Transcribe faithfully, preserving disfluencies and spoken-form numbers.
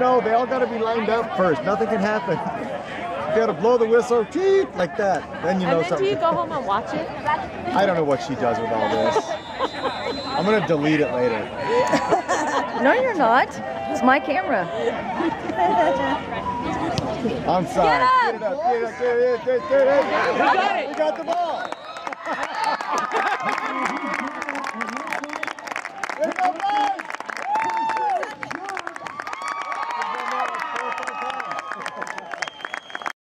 no, they all got to be lined up first. Nothing can happen. You got to blow the whistle, cheep, like that. Then you know and then something. do you go home and watch it? I don't know what she does with all this. I'm going to delete it later. No, you're not. It's my camera. Onside. Get it up, get it up, get it up, get it up. We got it. We got the ball.